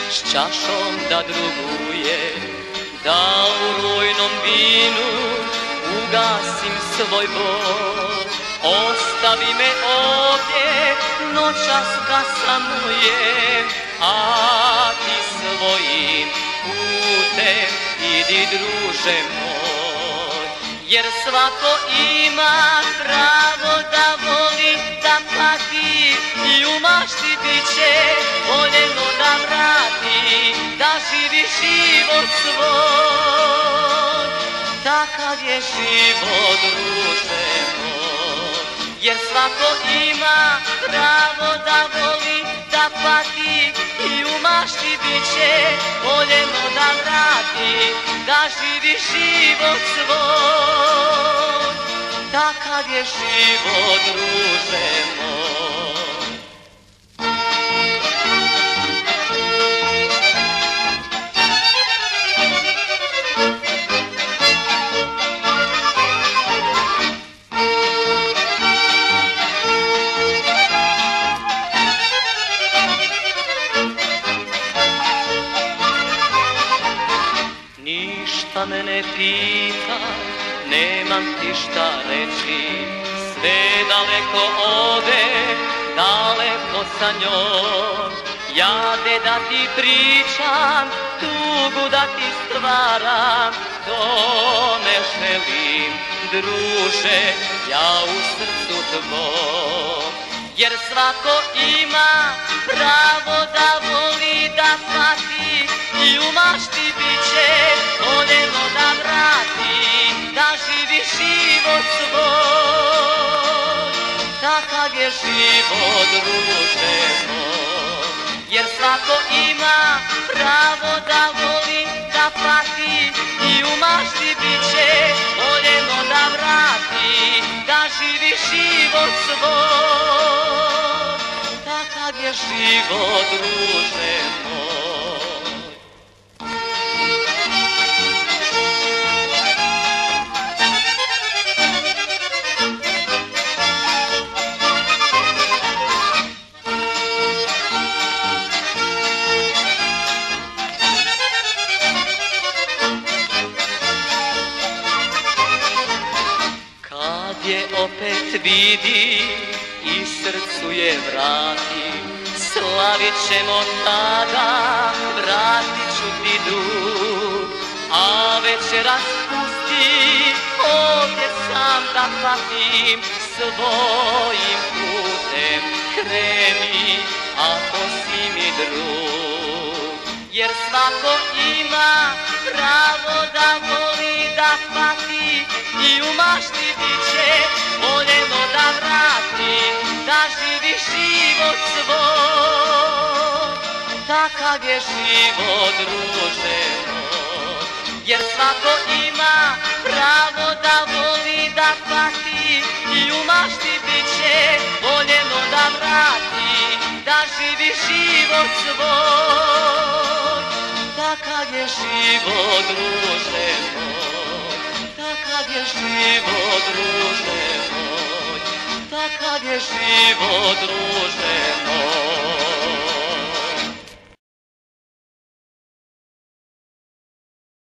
s čašom da druguje, da u rujnom vinu ugasim svoj bol. Ostavi me ovdje, noćas da samujem, a ti svojim putem idi, druže moj. Jer svako ima pravo da voli, da pati i u mašti biće voljeno da vrati, da živi život svoj. Takav je život, druže moj. Jer svako ima pravo da voli, da pati i u mašti biće voljeno da vrati, da živi život svoj. Takav je život, druže moj. Ništa me ne pitaj, nemam ti šta reći, sve daleko ode, daleko sa njom. Ja de da ti pričam, tugu da ti stvaram, to ne želim, druže, ja u srcu tvom. Jer svako ima pravo da voli, da pati i u mašti biće voljeno da vrati, da živi život svoj. Takav je život, druže moj. Jer svako ima pravo da voli, da pati i u mašti biće voljeno da vrati, da živi život svoj. Takav je život, druže moj. Je opet vidi i srcu je vrati, slavit ćemo tada, vratit ću ti dug. A večeras pusti ovdje sam da patim, svojim putem kreni ako si mi drug. Jer svako ima pravo da voli, da pati i u mašti biće voljeno da vrati, da živi život svoj. Takav je život, druže moj. Jer svako ima pravo da voli, da pati i u mašti biće voljeno da vrati, da živi život svoj. Takav je život, druže moj. Takav je život, druže moj. Takav je život, druže